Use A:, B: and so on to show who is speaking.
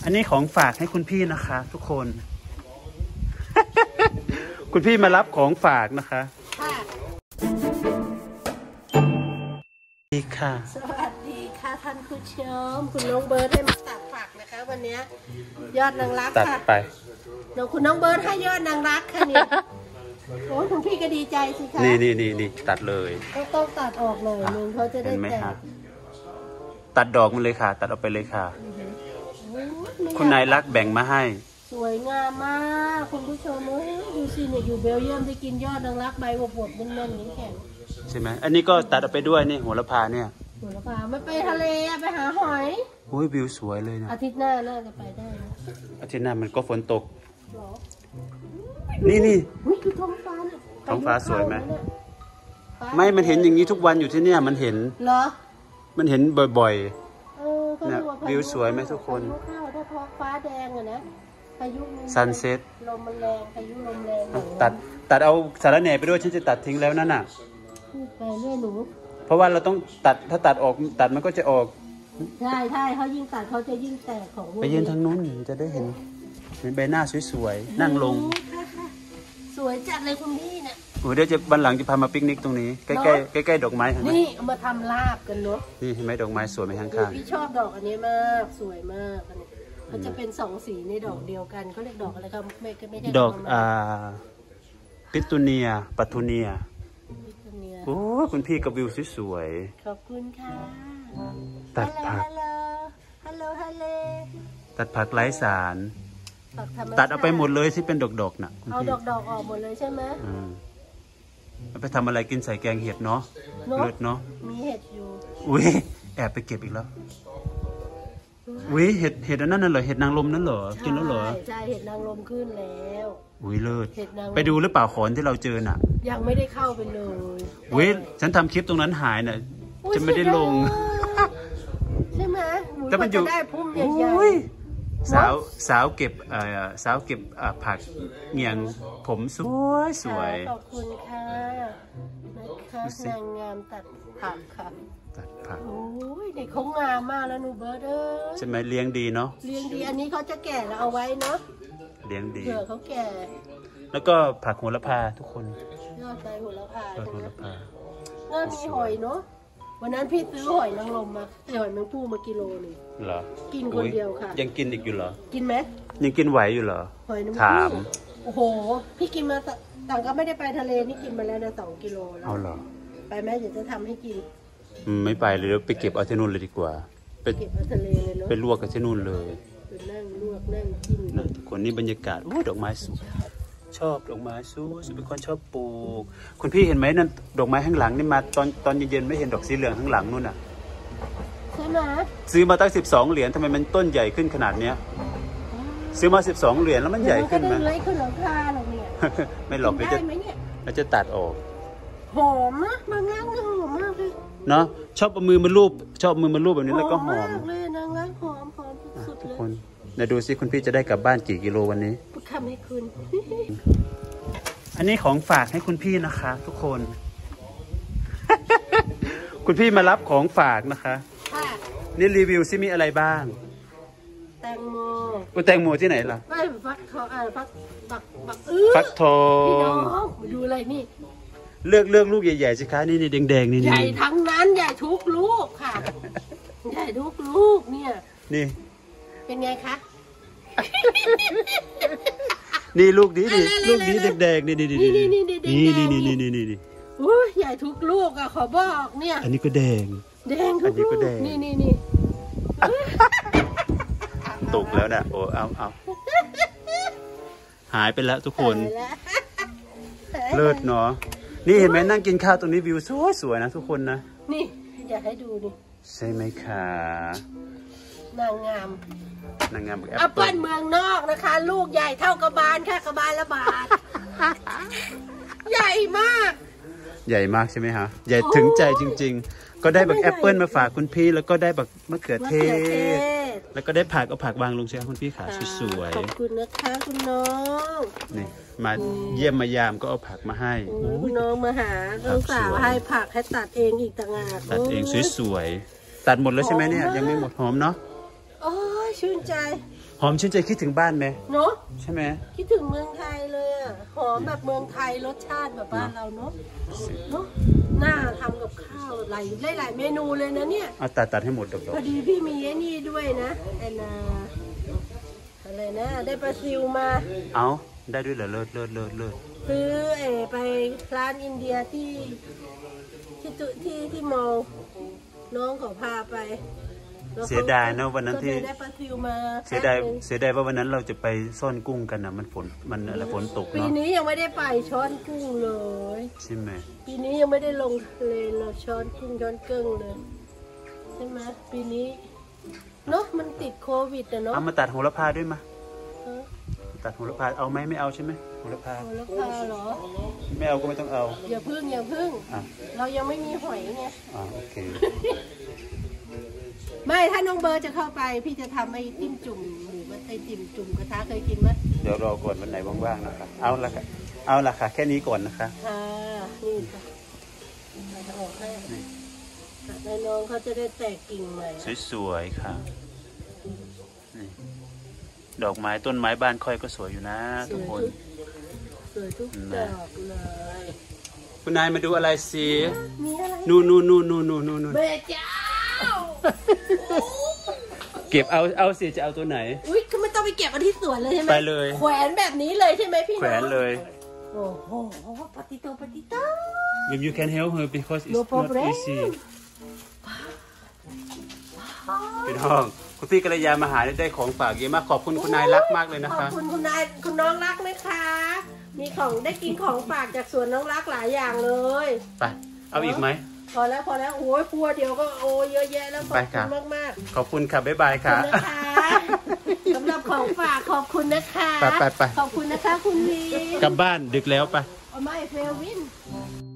A: อันนี้ของฝากให้คุณพี่นะคะทุกคน คุณพี่มารับของฝากนะคะดีค่ะ
B: สวัสดีค่ะท่านผู้ชมคุณน้องเบิร์ดให้มาตัดผักนะคะวันนี้ยอดนางรักค่ะตัดไปคุณน้องเบิร์ดให้ยอดนางรักค่ะนี่โอ้คุณพี่ก็ดีใจสิคะ
A: นี่ตัดเลย
B: ต้องตัดออกเลยลุงเขาจะได้แตก
A: ตัดดอกมันเลยค่ะตัดออกไปเลยค่ะคุณนายรักแบ่งมาให้
B: สวยงามมากคุณผู้ชมดูสิเนี่ยอยู่เบลเยียมได้กินยอดนางรักใบอบๆแน่นๆนี้แข็ง
A: ใช่ไหมอันนี้ก็ตัดออกไปด้วยนี่โหระพาเนี่ย
B: โหระพาไม่ไปทะเลไปหาหอย
A: โอ้ยวิวสวยเลยนะ
B: อาทิตย์หน้าน่าจะไปได้นะ
A: อาทิตย์หน้ามันก็ฝนตกนี่
B: คือท้อง
A: ฟ้าสวยไหมไม่มันเห็นอย่างนี้ทุกวันอยู่ที่เนี่ยมันเห็น
B: เหรอ
A: มันเห็นบ่อยๆเนี่ยวิวสวยไหมทุกคน
B: ถ้าท้องฟ้าแดงอะนะพายุ
A: ซันเซ็ต
B: ลมมันแรงพายุลมแรง
A: ตัดเอาสารแหน่ไปด้วยฉันจะตัดทิ้งแล้วนั่นน่ะ
B: ไปเรื่อยหนู
A: เพราะว่าเราต้องตัดถ้าตัดออกตัดมันก็จะออก
B: ใช่เขายิ่งตัดเขาจะยิ่งแตกของ
A: ไปยืนทางนู้นจะได้เห็นใบหน้าสวยๆนั่งลง
B: สวยจัดเลยคุณพี่เนี่ย
A: เดี๋ยวจะวันหลังจะพามาปิกนิกตรงนี้ใกล้ๆดอกไม้
B: นี่เอามาทำลาบกันเนาะ
A: นี่เห็นไหมดอกไม้สวยไหมข้าง
B: ๆพี่ชอบดอกอันนี้มากสวยมากอันนี้มันจะเป็น2สีในดอกเดียวกันเขาเรียกดอกอะไรครับไม่ใช่
A: ดอกปิตูเนียปัทูเนียโอ้คุณพี่กับวิวสวย
B: ขอบคุณค่ะ
A: ตัดผัก
B: ฮัลโหล
A: ตัดผักไร้สารตัดเอาไปหมดเลยที่เป็นดอกๆน่ะ
B: เอาดอกออกหมดเลยใช่ไหม
A: เอาไปทำอะไรกินใส่แกงเห็ดเนาะเลือดเนาะ
B: มีเห็ดอยู่
A: อุ้ยแอบไปเก็บอีกแล้วอุ้ยเห็ดอันนั้นน่ะเหรอเห็ดนางรมนั่นเหรอกินแล้วเหรอ
B: ใช่เห็ดนางรมขึ้นแล้ว
A: อุ้ยเลิศไปดูหรือเปล่าขอนที่เราเจอน่ะ
B: ยังไม่ได้เข้าไปเลย
A: อุ้ยฉันทำคลิปตรงนั้นหายน่ะจะไม่ได้ลง
B: ใช่ไหมก็มันอยู่ได้พุ่มใหญ่
A: สาวเก็บผักเงียงผมสวย
B: ขอบคุณค่ะนะคะนางงามตัดผักค่ะ
A: ตัดผัก
B: โอ้ยเด็กเขางามมากแล้วหนูเบิร์ด
A: ใช่ไหมเลี้ยงดีเนาะ
B: เลี้ยงดีอันนี้เขาจะแก่แล้วเอาไว้เนาะ
A: เลี้ยงดี
B: เผื่อเขาแก่
A: แล้วก็ผักโหระพาทุกคน
B: ยอดใบโหระพา
A: น่า
B: มีหอยเนาะวันนั้นพี่ซื้อหอยนางรมมาหอยแมงผู้มากิโลนึง
A: เหรอ
B: กินคนเดียวค่ะ
A: ยังกินอีกอยู่เหรอ
B: กินไหม
A: ยังกินไหวอยู่เหรอ
B: หอยนางรมถามโอ้โหพี่กินมาต่างก็ไม่ได้ไปทะเลนี่กินมาแล้วนะ2 กิโลแล้ว
A: เอาเหรอ
B: ไปไหมเดี๋ยวจะทำให้กิน
A: ไม่ไปเลยเดี๋ยวไปเก็บเอาที่นู่นเลยดีกว่า
B: ไปเก็บเอาทะเลเลยเนาะ
A: ไปลวกกับที่นู่นเลย
B: นั่งลวกนั่งกิน
A: นะคนนี้บรรยากาศโอ้ดอกไม้สวยชอบดอกไม้สวยเป็นคนชอบปลูกคุณพี่เห็นไหมนั่นดอกไม้ข้างหลังนี่มาตอนเย็นๆไม่เห็นดอกสีเหลืองข้างหลังนู่นน่ะ
B: ใช่ไหม
A: ซื้อมาตั้ง12 เหรียญทำไมมันต้นใหญ่ขึ้นขนาดเนี้ยซื้อมา12 เหรียญแล้วมันใหญ่ขึ้นไหม
B: ไม่ขึ้นหลังคาหรอกเนี่ย
A: ไม่หรอกเราจะตัดออก
B: หอมนะบางงานก็หอมมากเลย
A: เนาะชอบเอามือมาลูบแบบนี้แล้วก็หอม
B: เลยนางงานหอมสุด
A: ทุกคนเดี๋ยวดูสิคุณพี่จะได้กลับบ้านกี่กิโลวันนี้
B: ทำให้คุณ
A: อันนี้ของฝากให้คุณพี่นะคะทุกคน คุณพี่มารับของฝากนะคะนี่รีวิวซิมีอะไรบ้าง
B: แตงโม
A: แตงโมที่ไหนล่ะ
B: ฟักทอง
A: ฟักทอง
B: พี่น้องดูอะไรนี่
A: เลือกลูกใหญ่ๆสิคะนี่แดงๆนี่
B: ใหญ่ทั้งนั้นใหญ่ทุกลูกค่ะใหญ่ทุกลูกเนี่ย
A: นี่
B: เป็นไงคะ
A: นี่ลูกนี้ลูกนี้แดงๆนี่
B: โอ้ยใหญ่ทุกลูกอะขอบอกเนี่ย
A: อันนี้ก็แดง
B: ทุกลูกนี่
A: ตกแล้วนะโอ้เอาหายไปแล้วทุกคนเลิศเนาะนี่เห็นไหมนั่งกินข้าวตรงนี้วิวสวยนะทุกคนนะ
B: นี่อยากให้ดูดิ
A: ใช่ไหมคะ
B: นางงาม
A: แอปเปิ้ล
B: เมืองนอกนะคะลูกใหญ่เท่ากระบาลแค่กระบาลละบาทใหญ่มาก
A: ใช่ไหมฮะใหญ่ถึงใจจริงๆก็ได้แบบแอปเปิ้ลมาฝากคุณพี่แล้วก็ได้แบบมะเขือเทศแล้วก็ได้ผักเอาผักวางลงใช่ไหมคุณพี่ขาสวย
B: ๆขอบคุณนะคะคุณน้อง
A: นี่มาเยี่ยมมายามก็เอาผักมาให้
B: คุณน้องมาหาลูกสาวให้ผักให้ตัดเองอีกต่างหาก
A: ตัดเองสวยๆตัดหมดแล้วใช่ไหมเนี่ยยังไม่หมดหอมเนาะ
B: โอ้ยชื่นใจ
A: หอมชื่นใจคิดถึงบ้านไหม
B: เนาะ
A: ใช่ไหม
B: คิดถึงเมืองไทยเลยอ่ะหอมแบบเมืองไทยรสชาติแบบบ้านเราเนาะน่าทำกับข้าวหลายเมนูเลยนะเนี่ย
A: เอาตัดให้หมดดอก
B: พอดีพี่มีไอ้นี่ด้วยนะอะไรนะได้ปลาซิวมา
A: เอาได้ด้วยเหรอเลิศ
B: ซื้อไปร้านอินเดียที่มอลน้องเขาพาไป
A: เสียดายนะวันนั้นที่
B: ได้ปลาซิวมา
A: เสียดายว่าวันนั้นเราจะไปซ่อนกุ้งกันนะมันฝนตกเนาะ
B: ปีนี้ยังไม่ได้ไปช้อนกุ้งเลย
A: ใช่ไหม
B: ปีนี้ยังไม่ได้ลงทะเลเราช้อนกุ้งช้อนเกิ้งเลยใช่ไหมปีนี้เนาะมันติดโควิดเนาะ
A: เอามาตัดโหระพาด้วยมาตัดโหระพาเอาไหมไม่เอาใช่ไหมโหระพา
B: เหรอ
A: ไม่เอาก็ไม่ต้องเอา
B: อย่าพึ่งเรายังไม่มีหอยไง
A: โอเค
B: ไม่ถ้าน้องเบิร์ดจะเข้าไปพี่จะทำไอ้จิ้มจุ่มหรือว่าไอ้จิ้มจุ่มกระทะเคยกินไหม
A: เดี๋ยวรอก่อนวันไหนว่างๆนะคะเอาละค่ะแค่นี้ก่อนนะคะ
B: นี่ค่ะออกให้แล้วน้องเขาจะได้แตกกิ่งใหม่
A: สวยๆค่ะนี่ดอกไม้ต้นไม้บ้านค่อยก็สวยอยู่นะทุกคน
B: สวยทุกดอกเลย
A: คุณนายมาดูอะไรสิ
B: นู่น
A: เบจ้าเก็บเอาสิจะเอาตัวไหน
B: อุ้ยก็ไม่ต้องไปเก็บเอาที่สวนเลยใช่ไหม
A: ไปเลย
B: แขวนแบบนี้เลยใช่ไหมพี่น้อง
A: แขวนเลย
B: โอ้โหปฏิโต
A: you can help her because it's not easy พี่น้องคุณพี่กัลยามาหาได้ของฝากเยอะมากขอบคุณคุณนายรักมากเลยนะคะ
B: ขอบคุณคุณนายคุณน้องรักนะคะมีของได้กินของฝากจากสวนน้องรักหลายอย่างเลย
A: ไปเอาอีกไหม
B: พอแล้วโอ้ยพัวเดียวก็โอ้เยอะแยะแล้วขอบคุณมาก
A: ขอบคุณค่ะบ๊ายบายค่ะ
B: สำหรับของฝากขอบคุณนะคะ
A: ไป
B: ขอบคุณนะคะคุณลี
A: กลับบ้านดึกแล้วไป
B: ไม่เฟลวิน